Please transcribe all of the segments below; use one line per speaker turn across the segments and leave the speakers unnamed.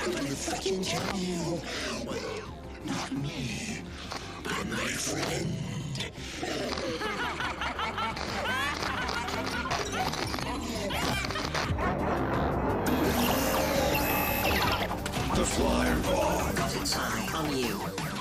I'm gonna freaking kill you. Well, not me, but my friend. The flyer ball.
Got its eye on you.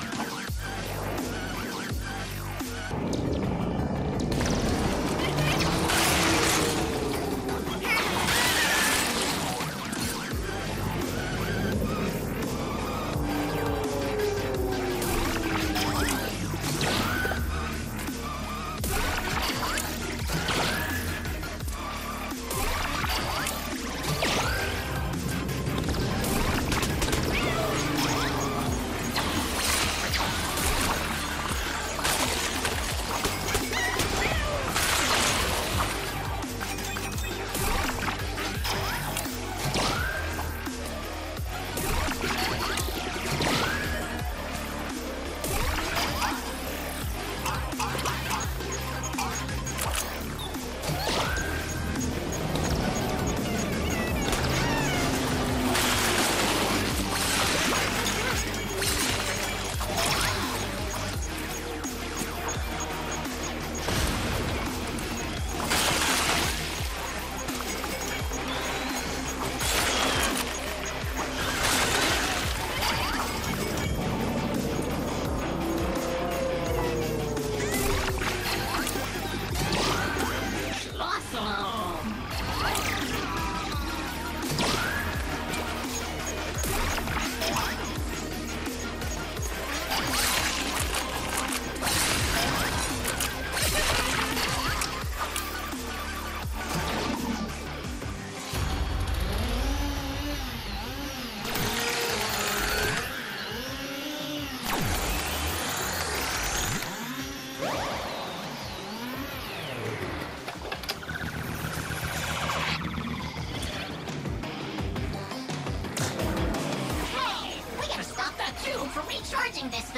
For recharging this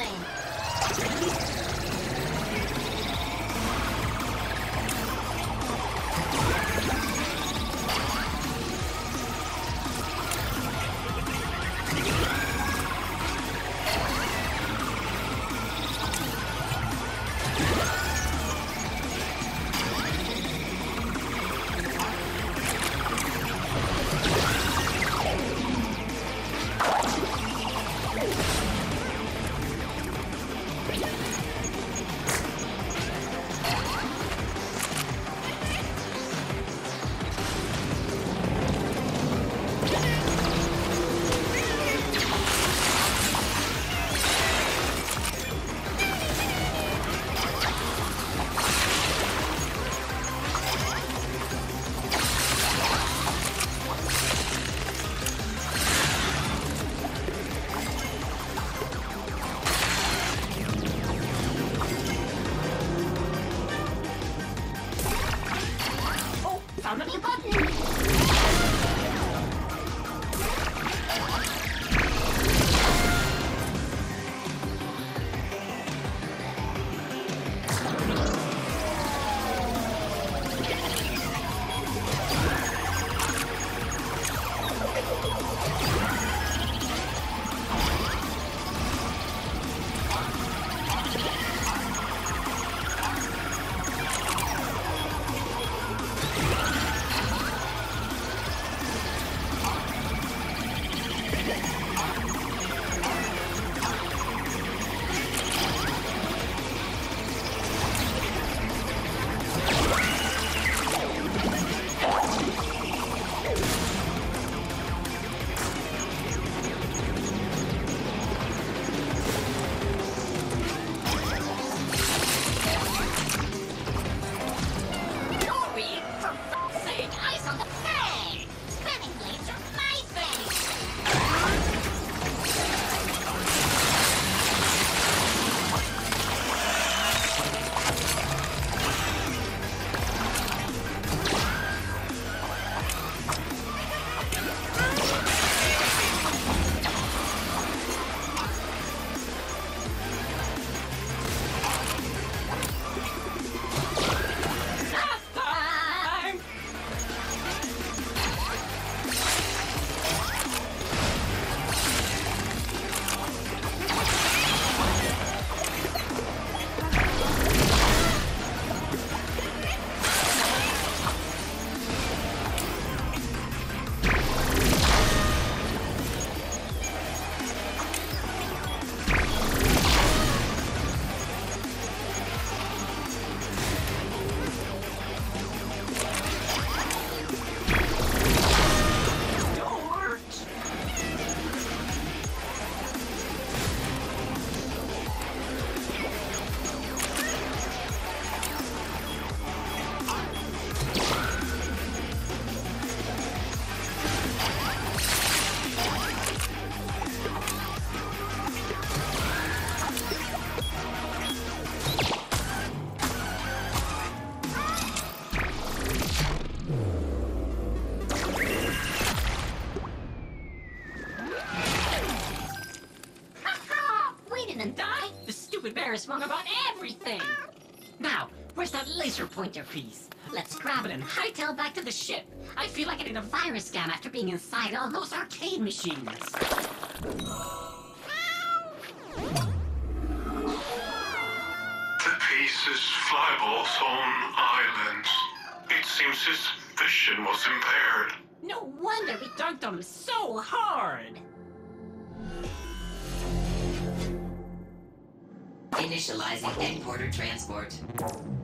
thing. Found a new button! stupid bear is wrong about everything. Now, where's that laser pointer piece? Let's grab it and hightail back to the ship. I feel like I need a virus scan after being inside all those arcade machines.
The piece is Flyball's own island. It seems his vision was impaired.
No wonder we dunked on him so hard.
Initializing headquarter transport.